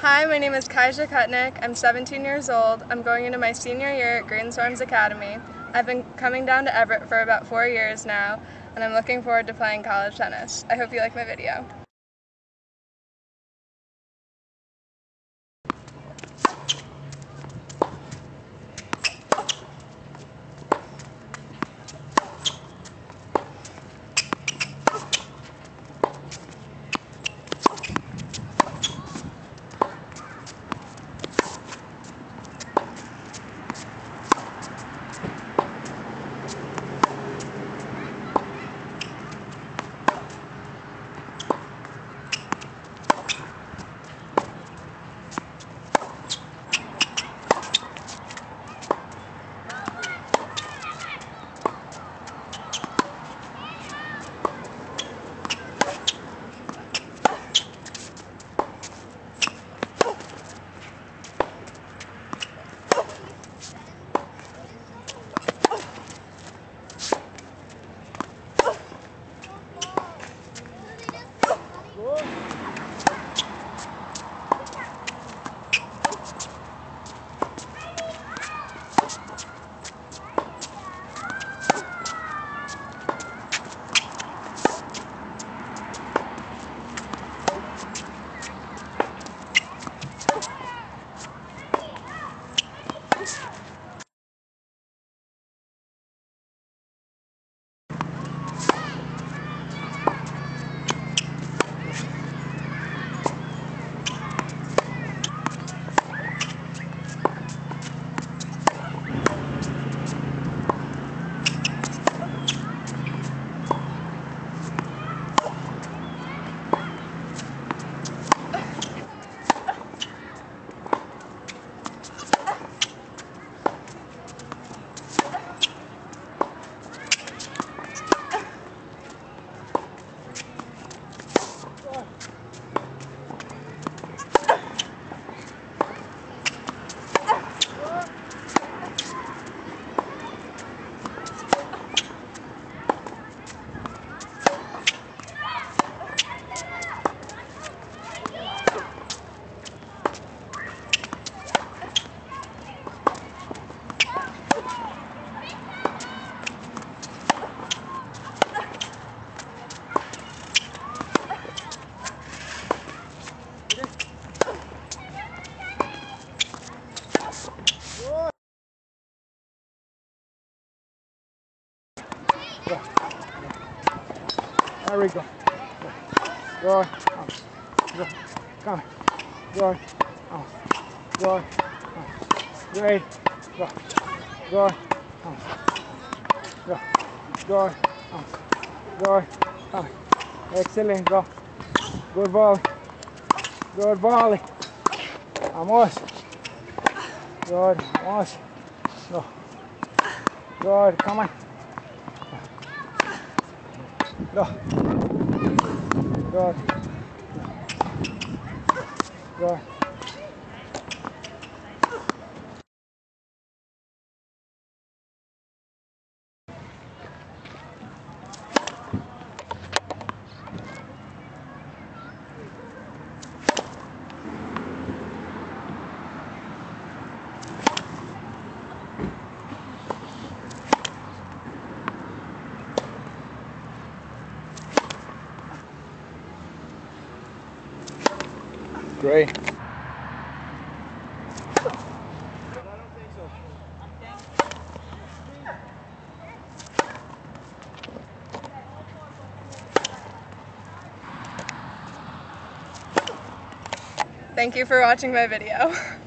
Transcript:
Hi, my name is Kaija Kutnick. I'm 17 years old. I'm going into my senior year at Greenstorms Academy. I've been coming down to Everett for about 4 years now, and I'm looking forward to playing college tennis. I hope you like my video. Go. There we go. Go. Go. Come. Go. Go. Great. Go. Go. Go. Go. Go. Come. Excellent. Go. Good volley. Good volley. Vamos. Good. Vamos. Go. Good. Come on. Go. Good. Good. Great. Thank you for watching my video.